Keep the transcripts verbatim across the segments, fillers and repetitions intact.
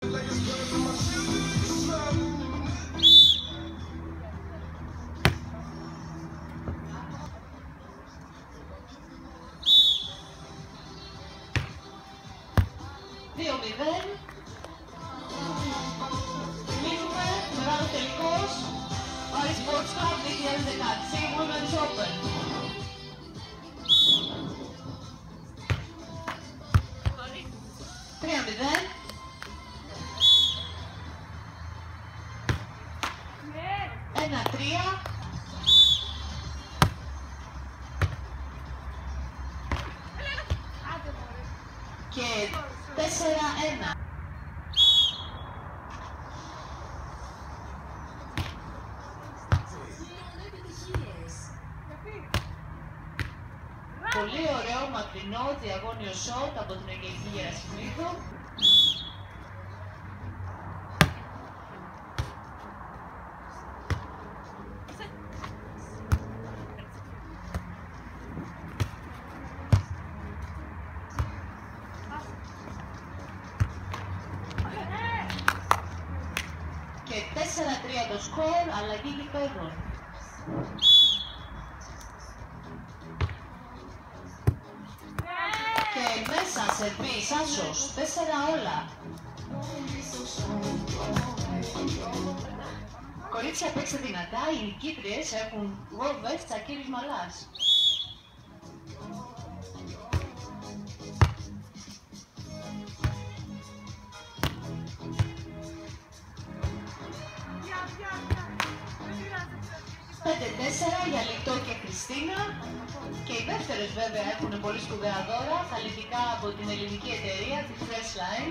δύο μηδέν. Μείνουμε, μεγάλος τελικός. Άρης Sports Club δύο χιλιάδες δεκαέξι Women's Open. τρία μηδέν. ένα τρία. Και τέσσερα ένα. Πολύ ωραίο μακρινό διαγώνιο σότ από την Αγγελική Γερασιμίδου. Και τέσσερα τρία το σκορ, αλλαγή γηπέδων. Και μέσα σερβίς, άσος, τέσσερα όλα. Κορίτσια, παίξτε δυνατά, οι νικήτριες έχουν γόβες Τσακίρης Μαλάς. πέντε τέσσερα για Λιτό και Χριστίνα. Και οι δεύτερες βέβαια έχουν πολύ σπουδαία δώρα, χαλιτικά από την ελληνική εταιρεία, τη Freshline.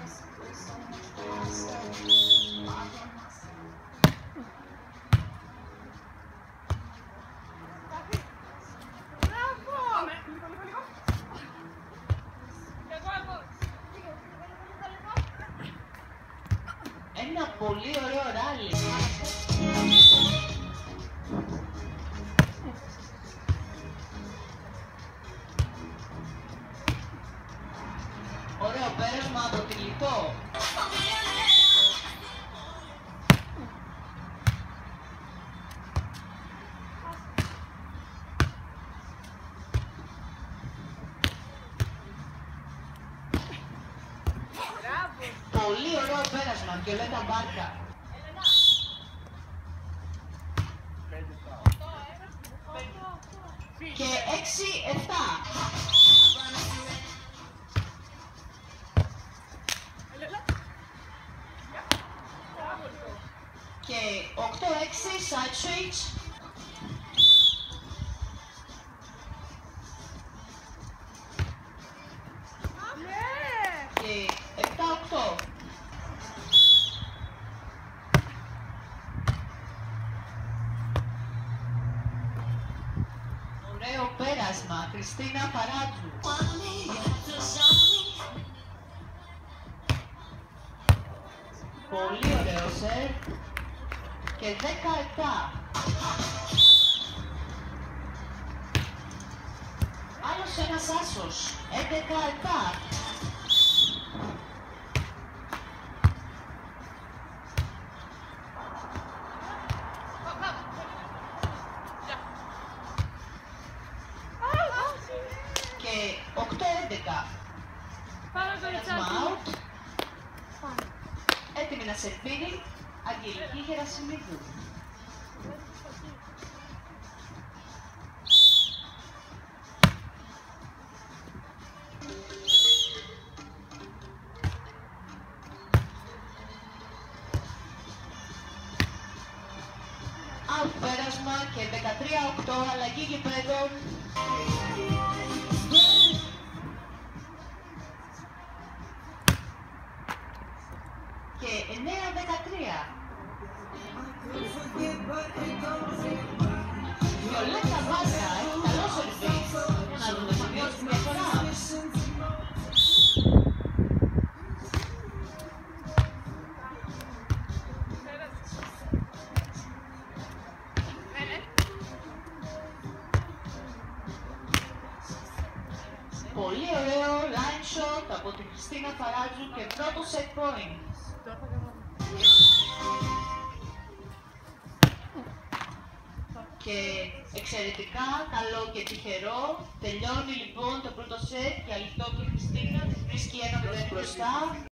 Ένα πολύ ωραίο ράλι. Ωραίο πέρασμα από τη Λιτό. Πολύ ωραίο πέρασμα, Βιολέτα Μπάρκα. Και έξι επτά. Και οκτώ έξι side switch. Και επτά οκτώ. Ωραίο πέρασμα, Χριστίνα Παράτζου. Πολύ ωραίο σερ. Και δέκα επτά. Άλλος ένας άσος. έντεκα επτά. Και οκτώ έντεκα. Πέρασμα out. Έτοιμη να σερβίρει Αγγελική Γερασιμίδου. Out πέρασμα και δεκατρία οκτώ, αλλαγή γηπέδων. Και εννέα δεκατρία. Βιολέτα Μπάρκα έχει καλό σερβίς. Να δούμε θα βιώσει τη διαφορά. Πολύ ωραίο line shot από τη Χριστίνα Φαράτζου και πρώτο set point. Και εξαιρετικά καλό και τυχερό. Τελειώνει λοιπόν το πρώτο σετ και αληθό και η Χριστίνα της βρίσκει ένα μηδέν μπροστά.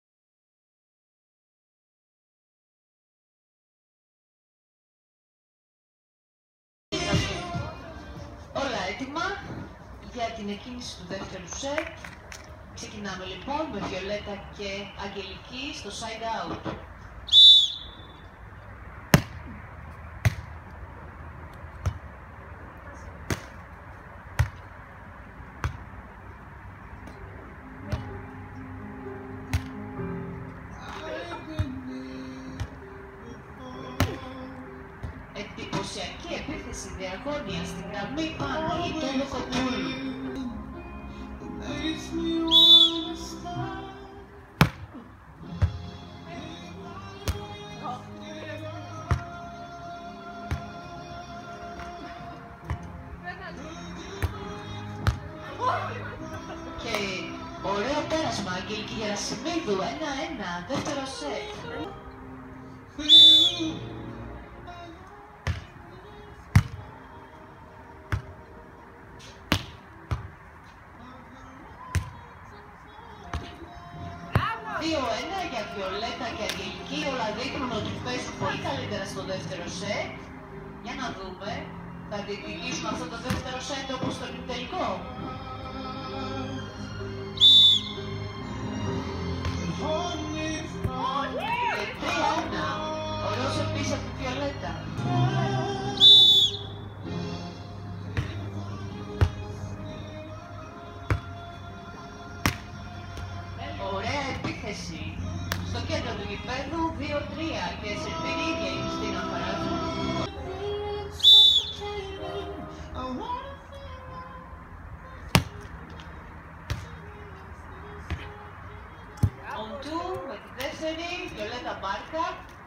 Όλα έτοιμα για την εκκίνηση του δεύτερου σετ. Ξεκινάμε λοιπόν με Βιολέτα και Αγγελική στο side out. Εντυπωσιακή επίθεση διαγώνια στην γραμμή πάνω του Λουκοπούλου. Και ωραίο πέρασμα Αγγελική Γερασιμίδου, ένα ένα, δεύτερο σετ. δύο ένα για Βιολέτα και Αγγελική, όλα δείχνουν ότι παίζουν πολύ καλύτερα στο δεύτερο σετ. Για να δούμε, θα διεκδικήσουμε αυτό το δεύτερο σετ όπως το τελικό. Και τρία ένα, ωραίος επίσης από τη Βιολέτα. Ωραία επίθεση στο κέντρο του γηπέδου, δύο τρία και σε την ίδια η Χριστίνα Φαράτζου. On two με τη δεύτερη, Βιολέτα Μπάρκα.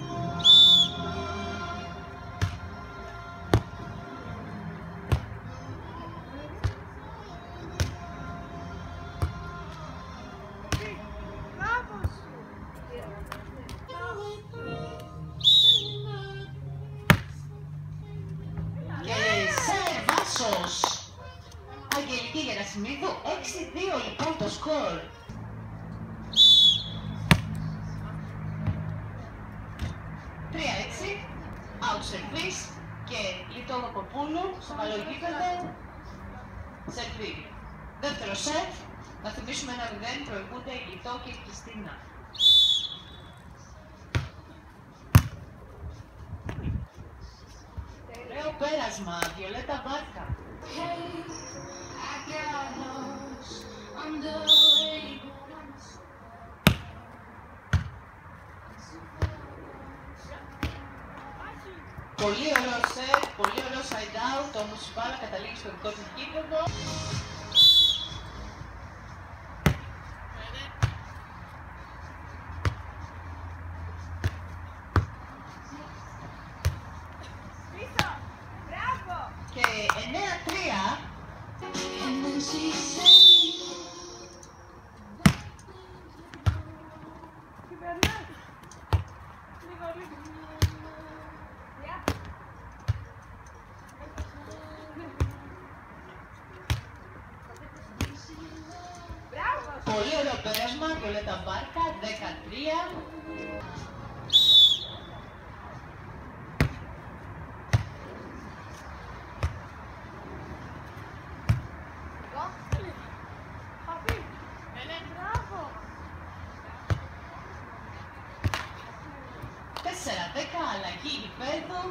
Αγγελική Γερασιμίδου, έξι δύο λοιπόν το σκορ. τρία έξι, out service και Λιτό Λουκοπούλου στο καλό γήπεδο, σερβί. Δεύτερο σετ, να θυμίσουμε ένα μηδέν, προηγούνται η Λιτό και η Χριστίνα. Ωραίο πέρασμα, Βιολέτα Μπάρκα. Πολύ ωραίο σετ, πολύ ωραίο side out, όμως η μπάλα καταλήγει στο δικό της γήπεδο. Και εννέα τρία. Πολύ ωραίο πέρασμα, Βιολέτα Μπάρκα, δέκα τρία. τέσσερα δέκα, αλλαγή γηπέδου.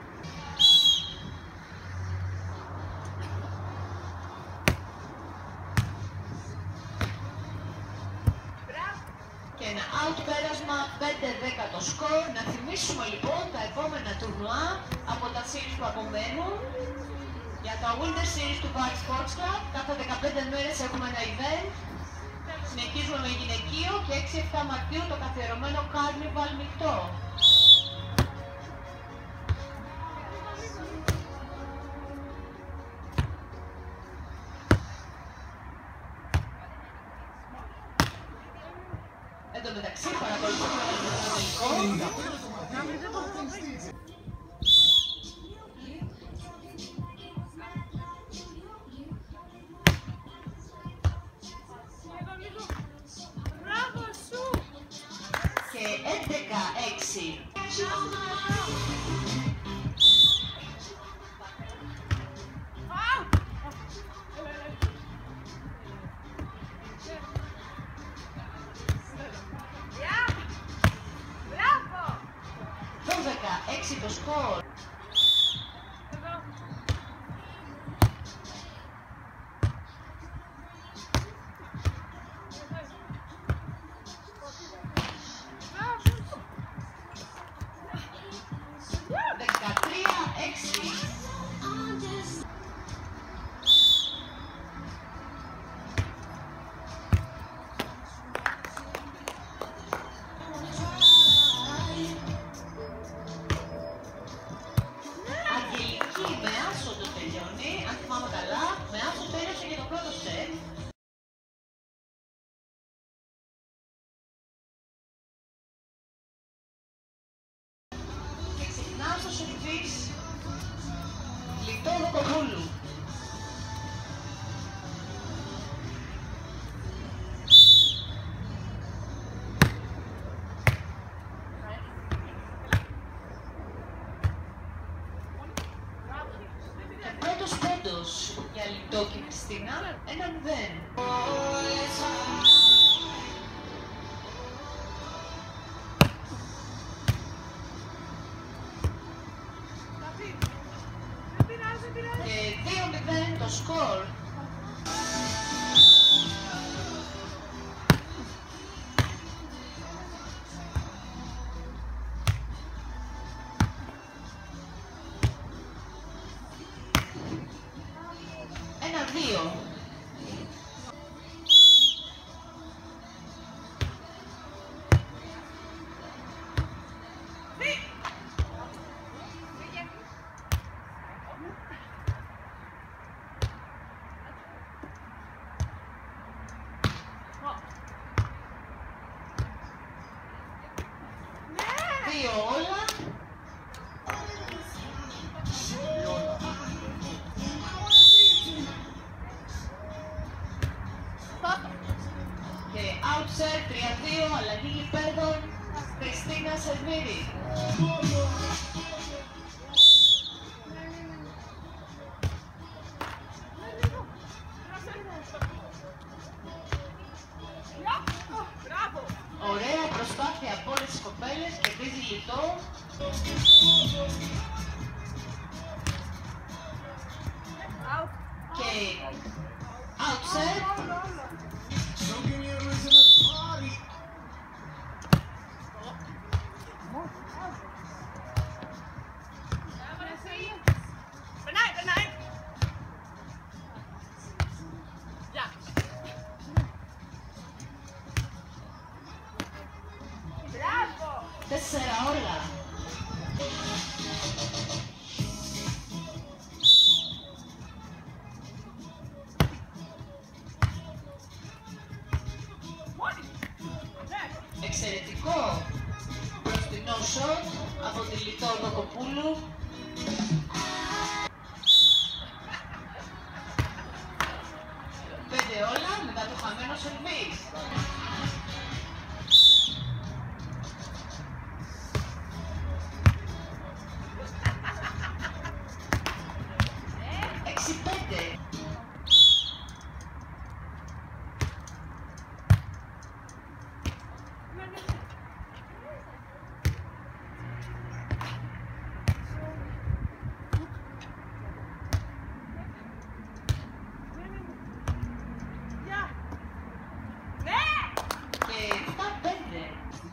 Και ένα out πέρασμα, πέντε δέκα το σκορ. Να θυμίσουμε λοιπόν τα επόμενα τουρνουά από τα series που απομένουν. Για τα Winter Series του Park Sports Club, κάθε δεκαπέντε μέρες έχουμε ένα event. Συνεχίζουμε με γυναικείο και έξι εφτά Μαρτίου το καθιερωμένο Carnival μεικτό. τω μεταξύ παρακολουθούμε το τελικό. Και έντεκα έξι. δώδεκα έξι το σκορ. δεκατρία έξι. Αγγελική με άσο το τελειώνει, αν θυμάμαι καλά, με άσο τέλειωσε και το πρώτο σετ. Και ξεκινάω στο σερβίς Λιτό Δοκοπούλου. Και πρώτος πόντος για Λιτό και Χριστίνα, ένα μηδέν. Και δύο μηδέν το σκορ. Ένα δύο. Δύο όλα. Και outside τρία δύο, αλλαγή γηπέδων, Χριστίνα Σερβίρη. Ωραία προσπάθεια από όλες τις κοπέλες, κερδίζει Λιτό. Και outside. Τέσσερα όλα. Εξαιρετικό μπροστινό σοτ από τη Λιτό Δοκοπούλου. Πέντε όλα μετά το χαμένο σερβίς. Έξι πέντε. Και εφτά πέντε.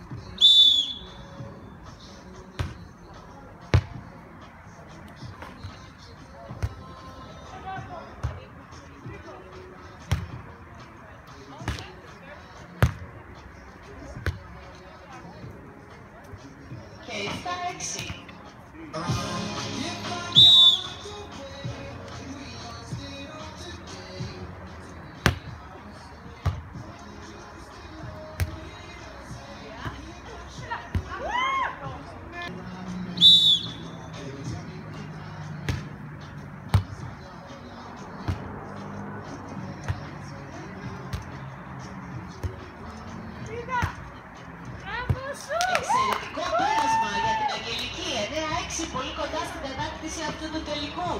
Και εφτά έξι. εξέλιξη αυτού του τελικού.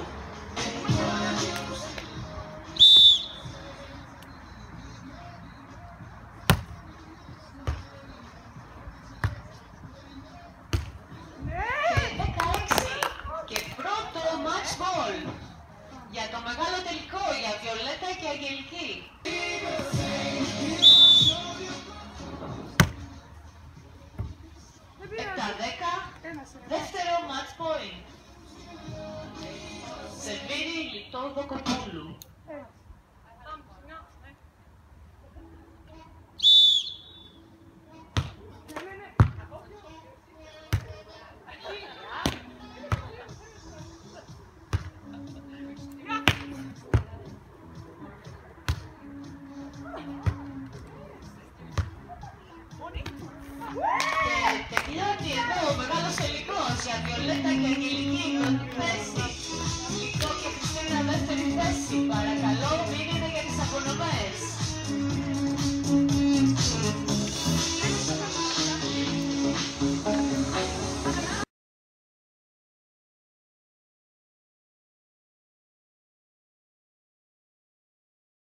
Και δεκαέξι. Και πρώτο match ball για το μεγάλο τελικό, για Βιολέτα και Αγγελική. επτά δέκα, δεύτερο match point. Σερβίρι Λιτόδο-Κοπούλου. Και τελειώνει εδώ ο μεγάλος τελικός για Βιολέτα και Αγγελική.